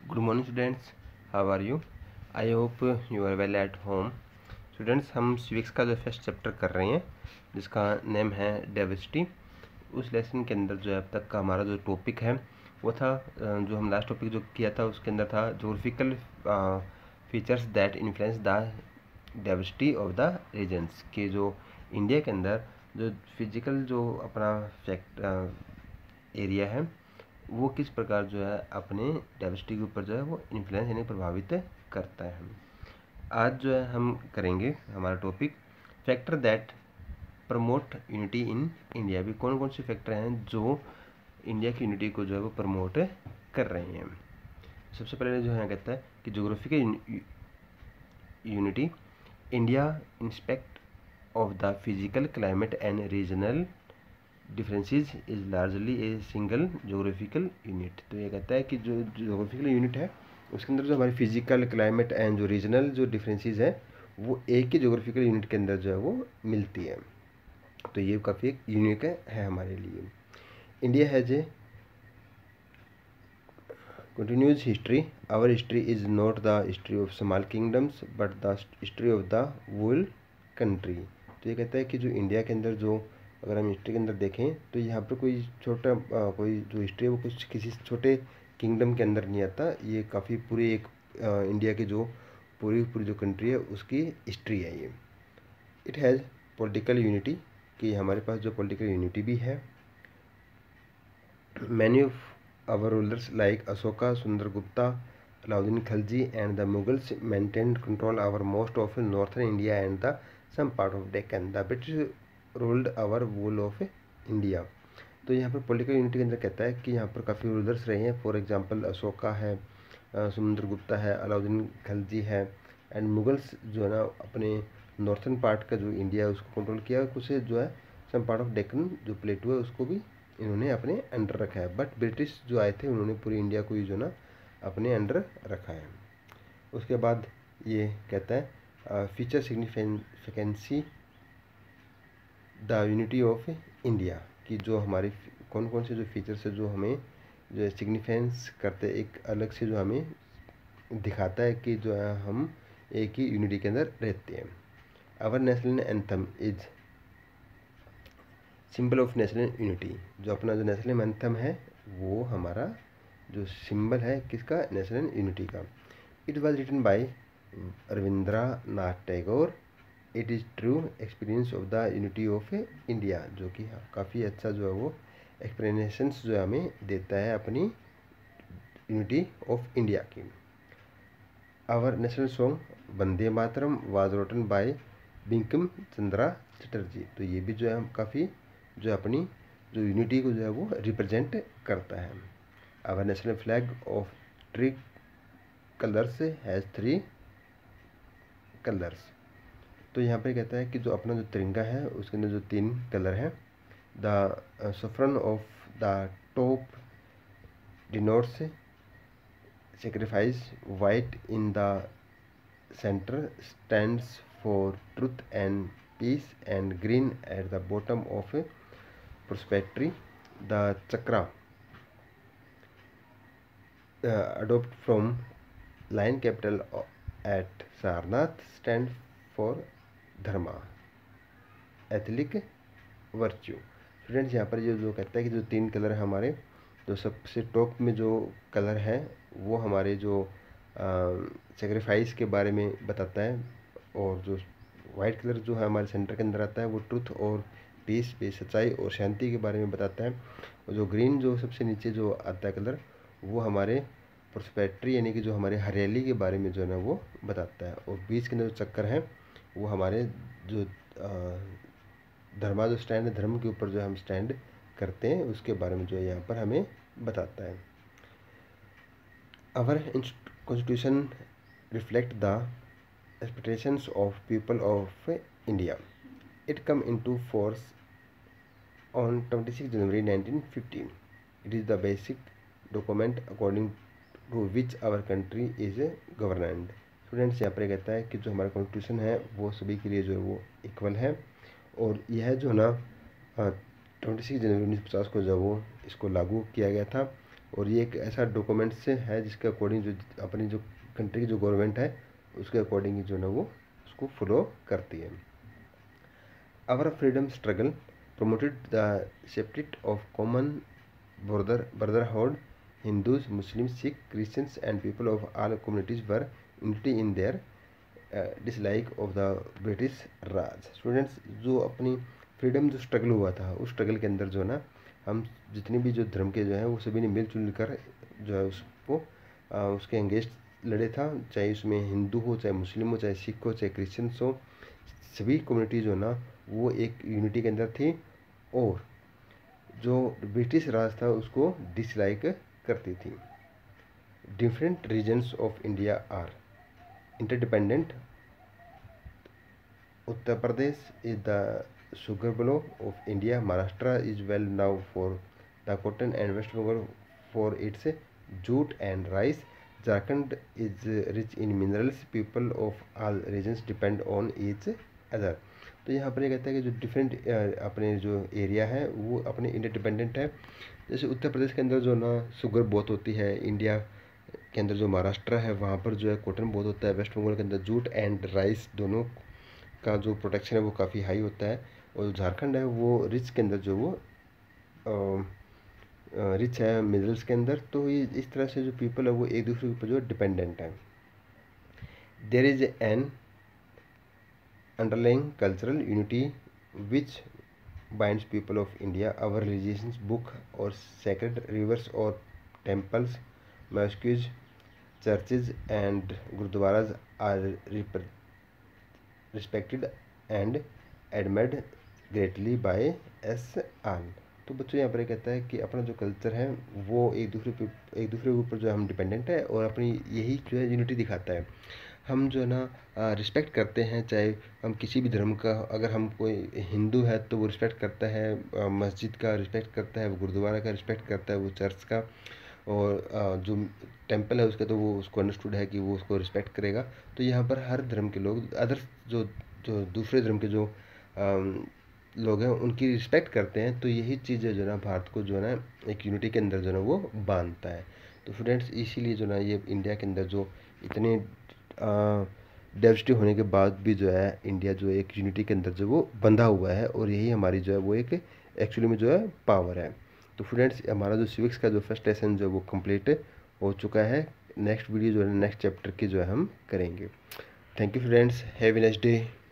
Good morning students, how are you? I hope you are well at home. Students, हम civics का जो first chapter कर रहे हैं जिसका नेम है डाइवर्सिटी। उस लेसन के अंदर जो है अब तक का हमारा जो टॉपिक है वो था, जो हम लास्ट टॉपिक जो किया था उसके अंदर था geographical features that influence the diversity of the regions, कि जो इंडिया के अंदर जो फिजिकल जो अपना फैक्ट एरिया है वो किस प्रकार जो है अपने डाइवर्सिटी के ऊपर जो है वो इन्फ्लुएंस यानी प्रभावित करता है। आज जो है हम करेंगे हमारा topic factor that promote unity in India. भी कौन कौन से फैक्टर हैं जो इंडिया की यूनिटी को जो है वो प्रमोट कर रहे हैं। सबसे पहले जो है कहता है कि geographical unity India inspect of the physical climate and regional differences is largely a single geographical unit. तो ये कहता है कि जो जोग्राफिकल यूनिट है उसके अंदर जो हमारी फिजिकल क्लाइमेट एंड जो रीजनल जो डिफरेंसेस है वो एक ही जोग्राफिकल यूनिट के अंदर जो है वो मिलती है। तो ये काफ़ी एक यूनिक है हमारे लिए। India has a continuous history. Our history is not the history of small kingdoms but the history of the whole country. तो ये कहता है कि जो इंडिया के अंदर जो अगर हम हिस्ट्री के अंदर देखें तो यहाँ पर कोई छोटा कोई जो हिस्ट्री है वो कुछ किसी छोटे किंगडम के अंदर नहीं आता। ये काफ़ी पूरी एक इंडिया की जो पूरी जो कंट्री है उसकी हिस्ट्री है ये। इट हैज़ पॉलिटिकल यूनिटी, कि हमारे पास जो पॉलिटिकल यूनिटी भी है। Many of our rulers like Ashoka, Sundargupta, Alauddin Khalji and the Mughals maintained control over most of northern India and the some part of Deccan. The British ruled our whole of India. तो यहाँ पर political unity के अंदर कहता है कि यहाँ पर काफ़ी रूलर्स रहे हैं। फॉर एग्जांपल अशोका है, समुद्रगुप्ता है, अलाउद्दीन खिलजी है एंड मुगल्स जो है ना अपने नॉर्थन पार्ट का जो इंडिया है उसको कंट्रोल किया। कुछ जो है सम पार्ट ऑफ डेक्कन जो प्लेटू है उसको भी इन्होंने अपने अंडर रखा है। बट ब्रिटिश जो आए थे उन्होंने पूरी इंडिया को ही जो ना अपने अंडर रखा है। उसके बाद ये कहता है feature significance the unity of India, कि जो हमारी कौन कौन से जो फीचर्स है जो हमें जो सिग्निफिकेंस करते एक अलग से जो हमें दिखाता है कि जो है हम एक ही यूनिटी के अंदर रहते हैं। Our national anthem is symbol of national unity. जो अपना जो नेशनल एंथम है वो हमारा जो सिंबल है किसका, नेशनल यूनिटी का। It was written by Rabindranath Tagore. It is true experience of the unity of India, जो कि काफ़ी अच्छा जो है वो एक्सप्लेनेशंस जो हमें देता है अपनी यूनिटी ऑफ इंडिया की। Our national song Vande Mataram was written by Bankim Chandra Chatterjee. तो ये भी जो है काफ़ी जो अपनी जो यूनिटी को जो है वो रिप्रेजेंट करता है। Our national flag of three colours has three colours. तो यहाँ पे कहता है कि जो अपना जो तिरंगा है उसके अंदर जो तीन कलर हैं। The saffron of the top denotes sacrifice, white in the centre stands for truth and peace and green at the bottom of prosperity. The chakra adopt from lion capital at Sarnath stand for dharma, एथिलिक virtue. Students यहाँ पर ये जो कहता है कि जो तीन कलर है हमारे, जो सबसे टॉप में जो कलर है वो हमारे जो सेक्रीफाइस के बारे में बताता है, और जो वाइट कलर जो है हमारे सेंटर के अंदर आता है वो ट्रुथ और पीस पे सच्चाई और शांति के बारे में बताता है। और जो ग्रीन जो सबसे नीचे जो आता है कलर वो हमारे प्रोस्पेरिटी यानी कि जो हमारे हरियाली के बारे में जो है ना वो बताता है। और बीच के अंदर जो चक्कर है वो हमारे जो धर्मा जो स्टैंड है, धर्म के ऊपर जो हम स्टैंड करते हैं उसके बारे में जो है यहाँ पर हमें बताता है। Our constitution reflect the expectations of people of India. It come into force on 26 January 1915. It is the basic document according to which our country is governed. Students यहाँ पर कहता है कि जो हमारा कॉन्स्टिट्यूशन है वो सभी के लिए जो है वो इक्वल है, और यह जो ना 26 जनवरी 1950 को जब वो इसको लागू किया गया था, और ये एक ऐसा डॉक्यूमेंट से है जिसके अकॉर्डिंग जो अपनी जो कंट्री की जो गवर्नमेंट है उसके अकॉर्डिंग जो ना वो उसको फॉलो करती है। Our freedom struggle promoted the spirit of common brotherhood. Hindus, Muslims, Sikh, Christians, and people of all communities were unity in their dislike of the British Raj. Students, जो अपनी फ्रीडम जो struggle हुआ था उस struggle के अंदर जो है ना हम जितने भी जो धर्म के जो हैं वो सभी ने मिलजुल कर जो है उसको उसके अगेंस्ट लड़े था, चाहे उसमें हिंदू हो, चाहे मुस्लिम हो, चाहे सिख हो, चाहे क्रिश्चियंस हो, सभी कम्युनिटी जो ना वो एक यूनिटी के अंदर थी और जो ब्रिटिश राज था उसको डिसलाइक करती थी। Different regions of India are interdependent. Uttar Pradesh is the sugar below of India. Maharashtra is well now for the cotton and West Bengal for its jute and rice. Jharkhand is rich in minerals. People of all regions depend on each other. तो यहाँ पर ये कहता है कि जो different अपने जो एरिया है वो अपने इंटरडिपेंडेंट है। जैसे उत्तर प्रदेश के अंदर जो ना शुगर बहुत होती है, इंडिया के अंदर जो महाराष्ट्र है वहाँ पर जो है कॉटन बहुत होता है, वेस्ट बंगाल के अंदर जूट एंड राइस दोनों का जो प्रोडक्शन है वो काफ़ी हाई होता है, और झारखंड है वो रिच के अंदर जो वो रिच है मिनरल्स के अंदर। तो ये इस तरह से जो पीपल है वो एक दूसरे के ऊपर जो डिपेंडेंट है। There is an underlying cultural unity which binds people of India. Our religions, book or sacred rivers or temples, mosques, churches and gurdwaras are respected and admired greatly by us all. तो बच्चों यहाँ पर कहता है कि अपना जो culture है वो एक दूसरे के ऊपर जो हम डिपेंडेंट है और अपनी यही जो है यूनिटी दिखाता है। हम जो है ना रिस्पेक्ट करते हैं, चाहे हम किसी भी धर्म का, अगर हम कोई हिंदू है तो वो रिस्पेक्ट करता है मस्जिद का, रिस्पेक्ट करता है वो गुरुद्वारा का, रिस्पेक्ट करता है वो चर्च का, और जो टेंपल है उसका तो वो उसको अंडरस्टूड है कि वो उसको रिस्पेक्ट करेगा। तो यहाँ पर हर धर्म के लोग अदर्स जो जो दूसरे धर्म के जो लोग हैं उनकी रिस्पेक्ट करते हैं। तो यही चीज़ जो है ना भारत को जो है ना एक यूनिटी के अंदर जो है ना वो बांधता है। तो स्टूडेंट्स इसीलिए जो ना ये इंडिया के अंदर जो इतने डाइवर्सिटी होने के बाद भी जो है इंडिया जो एक यूनिटी के अंदर जो वो बंधा हुआ है, और यही हमारी जो है वो एक एक्चुअली में जो है पावर है। तो स्टूडेंट्स हमारा जो सिविक्स का जो फर्स्ट लेसन जो है वो कंप्लीट हो चुका है। नेक्स्ट वीडियो जो है नेक्स्ट चैप्टर की जो है हम करेंगे। Thank you friends, have a nice day.